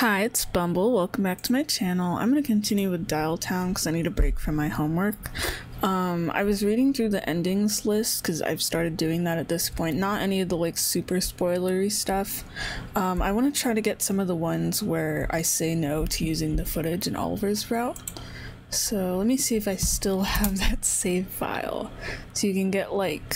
Hi, it's Bumble. Welcome back to my channel. I'm going to continue with Dial Town because I need a break from my homework. I was reading through the endings list because I've started doing that at this point. Not any of the like super spoilery stuff. I want to try to get some of the ones where I say no to using the footage in Oliver's route. So let me see if I still have that save file. So you can get like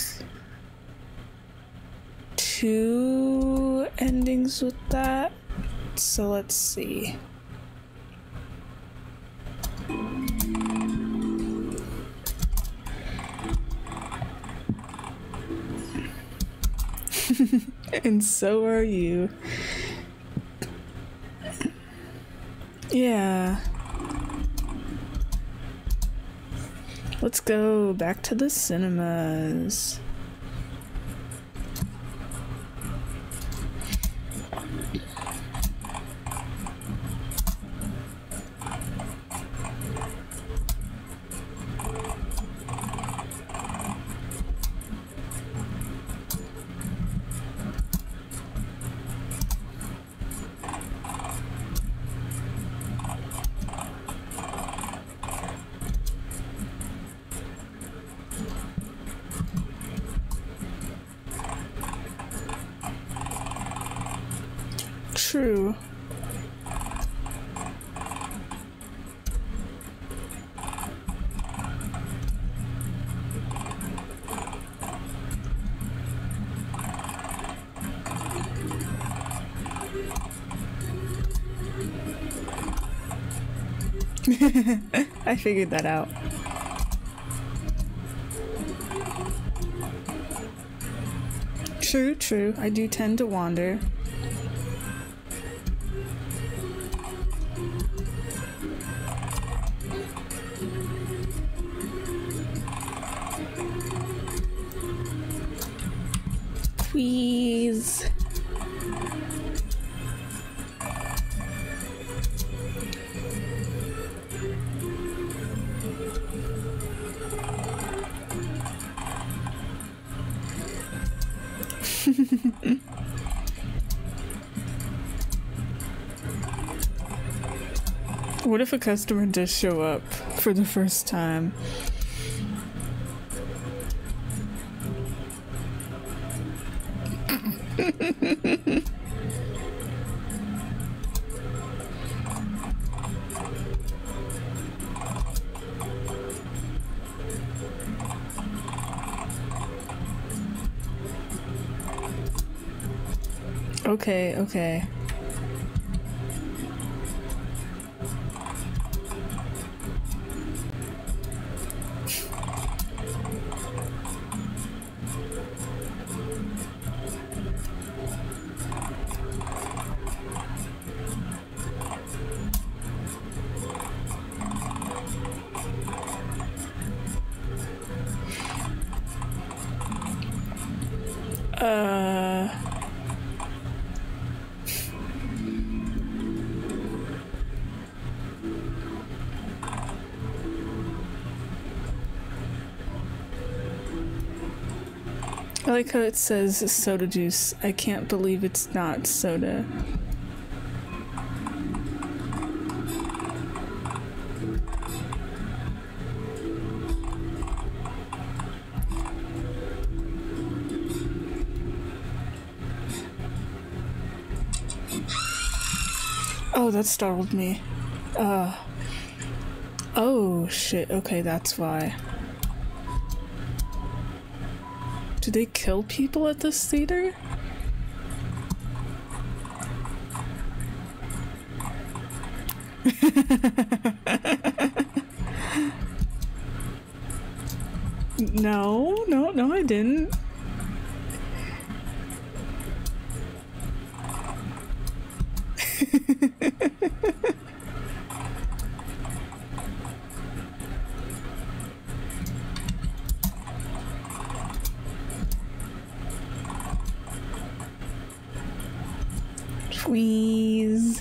2 endings with that. So let's see. And so are you. Yeah. Let's go back to the cinemas. True. I figured that out. True. I do tend to wander. Please. What if a customer does show up for the first time? Okay. I like how it says soda juice. I can't believe it's not soda. Oh, that startled me. Oh shit, okay, that's why. Do they kill people at this theater? No, I didn't. Please.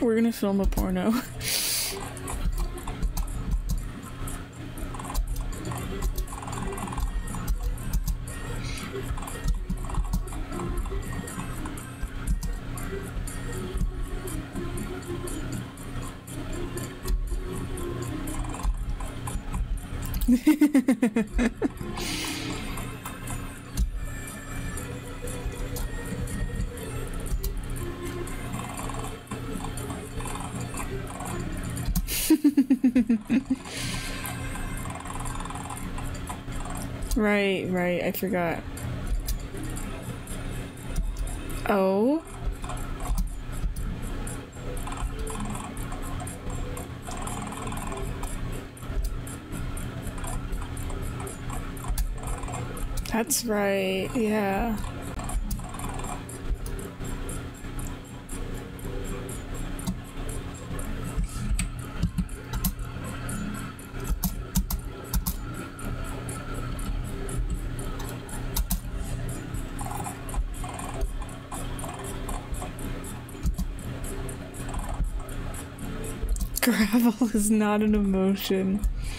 We're gonna film a porno. Right, I forgot. Oh. That's right, yeah. Gravel is not an emotion.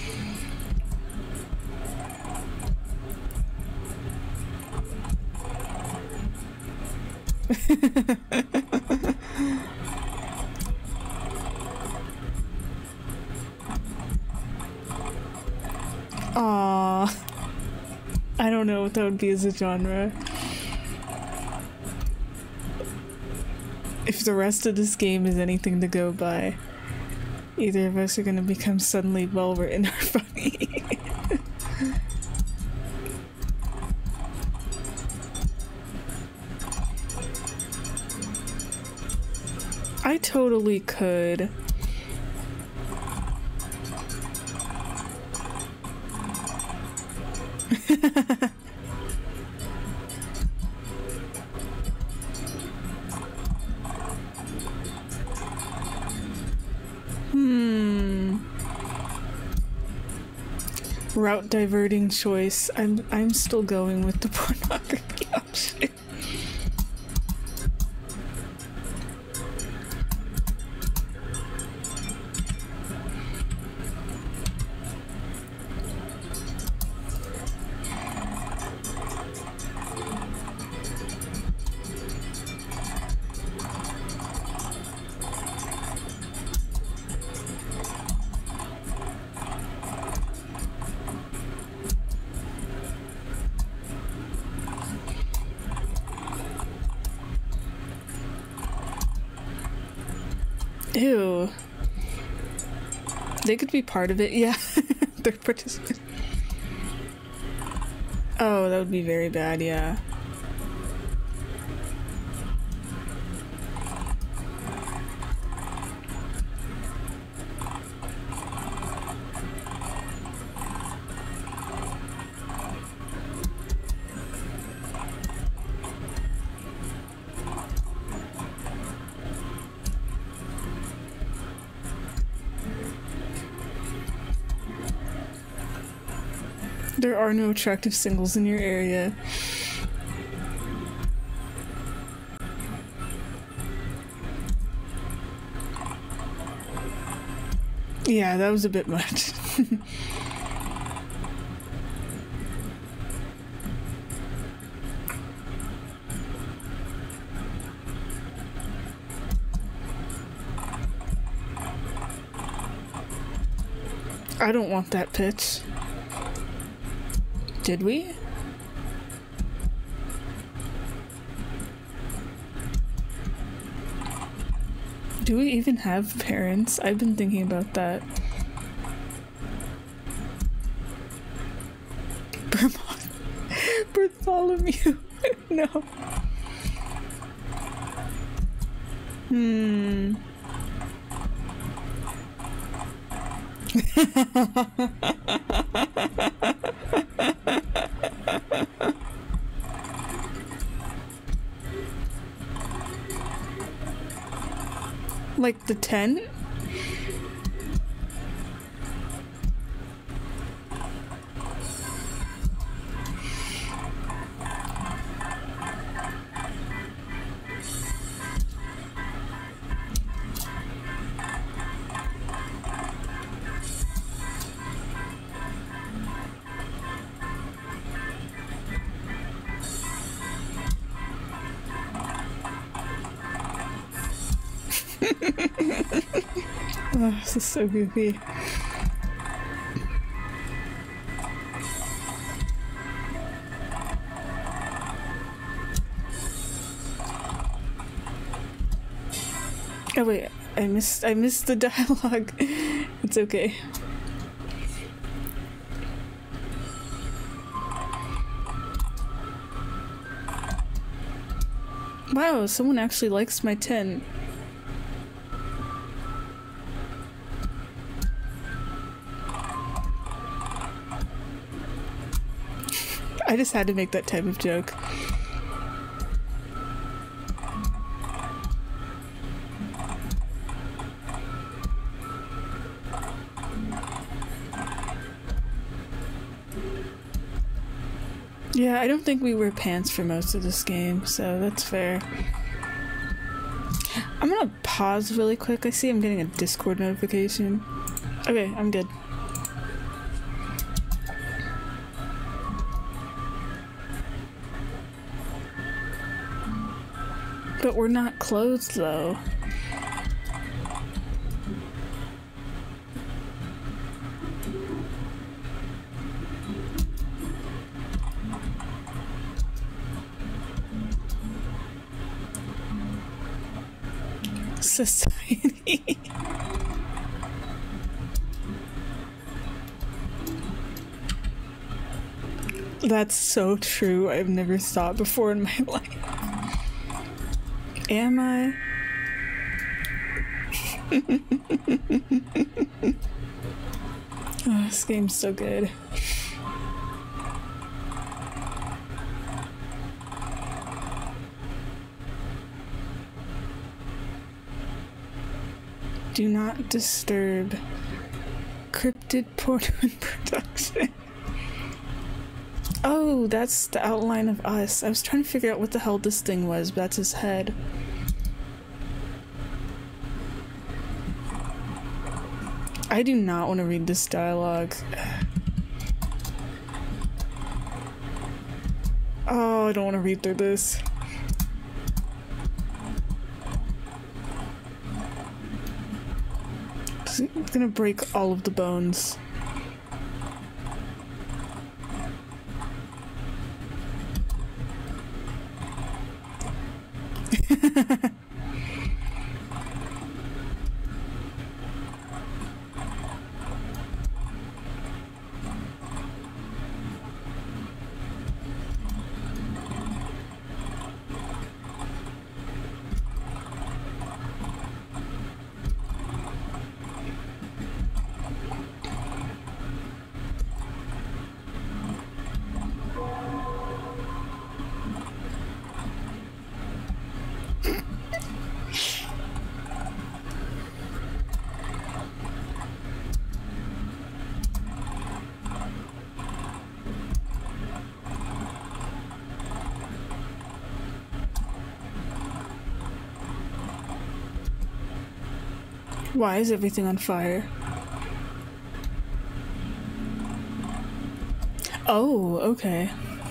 Aww. I don't know what that would be as a genre. If the rest of this game is anything to go by, either of us are gonna become suddenly well-written or funny. I totally could. Route diverting choice. I'm still going with the pornography option. Ew. They could be part of it, yeah. They're participants. Oh, that would be very bad, yeah. There are no attractive singles in your area. Yeah, that was a bit much. I don't want that pitch. Did we? Do we even have parents? I've been thinking about that. Bartholomew. No. Like the tent? Oh, this is so goofy. Oh wait, I missed the dialogue. It's okay. Wow, someone actually likes my tent. I just had to make that type of joke. Yeah, I don't think we wear pants for most of this game, so that's fair. I'm gonna pause really quick. I see I'm getting a Discord notification. Okay, I'm good. But we're not clothed though. Society. That's so true. I've never thought before in my life. Am I? Oh, this game's so good. Do not disturb. Cryptid portal in production. Oh, that's the outline of us. I was trying to figure out what the hell this thing was, but that's his head. I do not want to read this dialogue. Oh, I don't want to read through this. It's gonna break all of the bones. Why is everything on fire? Oh, okay.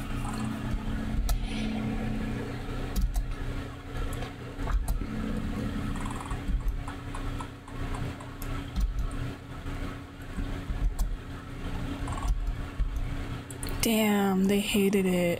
Damn, they hated it.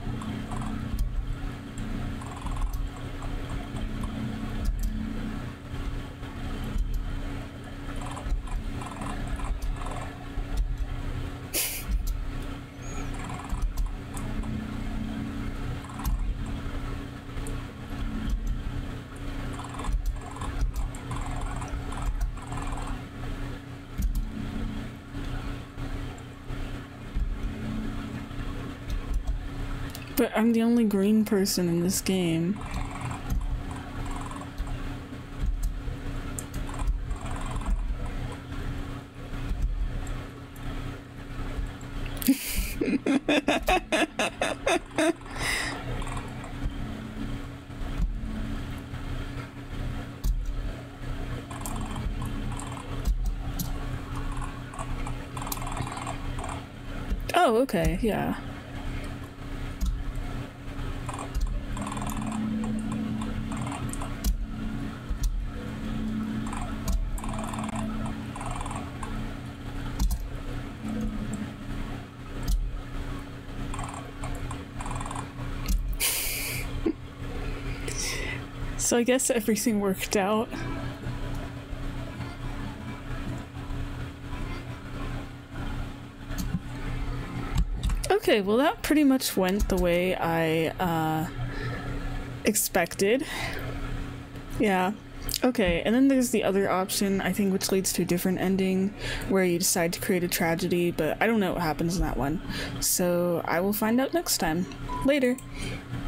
But I'm the only green person in this game. Oh, okay, yeah. So I guess everything worked out. Okay, well that pretty much went the way I expected. Yeah. Okay, and then there's the other option, I think, which leads to a different ending, where you decide to create a tragedy, but I don't know what happens in that one. So I will find out next time. Later!